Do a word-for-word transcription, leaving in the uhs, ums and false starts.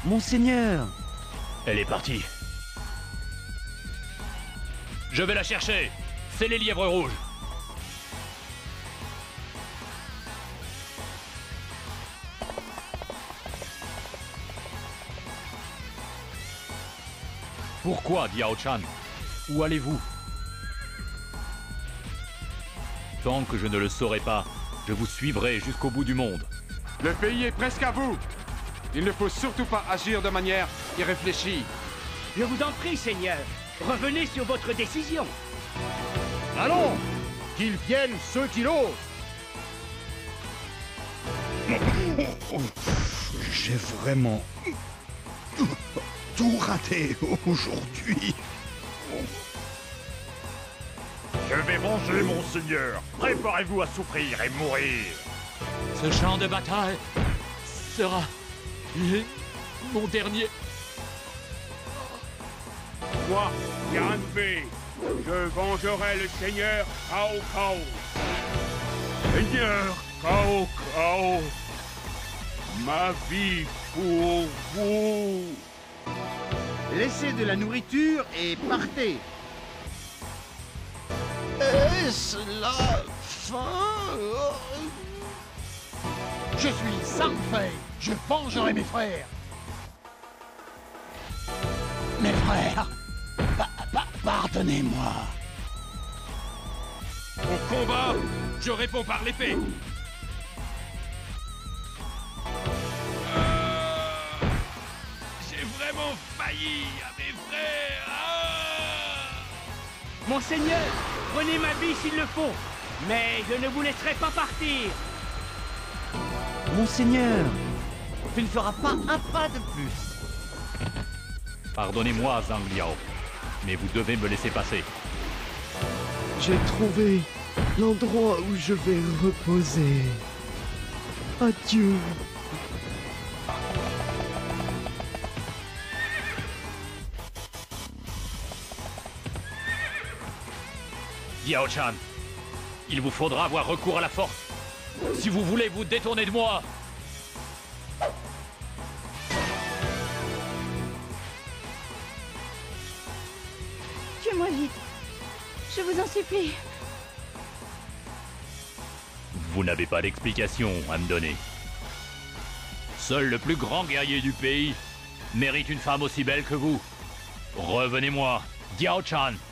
Monseigneur! Elle est partie. Je vais la chercher. C'est les lièvres rouges. Pourquoi, Diao Chan? Où allez-vous? Tant que je ne le saurai pas, je vous suivrai jusqu'au bout du monde. Le pays est presque à vous. Il ne faut surtout pas agir de manière irréfléchie. Je vous en prie, Seigneur. Revenez sur votre décision. Allons! Qu'ils viennent ceux qui l'osent! J'ai vraiment tout raté aujourd'hui. Je vais manger, monseigneur. Préparez-vous à souffrir et mourir. Ce champ de bataille sera mon dernier. Moi, Yan Fei, je vengerai le seigneur Cao Cao. Seigneur Cao Cao, ma vie pour vous. Laissez de la nourriture et partez. Est-ce la fin? Je suis Sang Fei. Je vengerai mes frères. Mes frères, pa pa pardonnez-moi. Au combat, je réponds par l'épée. Euh, J'ai vraiment failli à mes frères. Ah. Monseigneur, prenez ma vie s'il le faut. Mais je ne vous laisserai pas partir. Monseigneur! Tu ne feras pas un pas de plus! Pardonnez-moi, Zhang Liao, mais vous devez me laisser passer. J'ai trouvé l'endroit où je vais reposer. Adieu. Diao Chan, il vous faudra avoir recours à la force. Si vous voulez vous détourner de moi. Tuez-moi vite. Je vous en supplie. Vous n'avez pas d'explication à me donner. Seul le plus grand guerrier du pays mérite une femme aussi belle que vous. Revenez-moi, Diao Chan.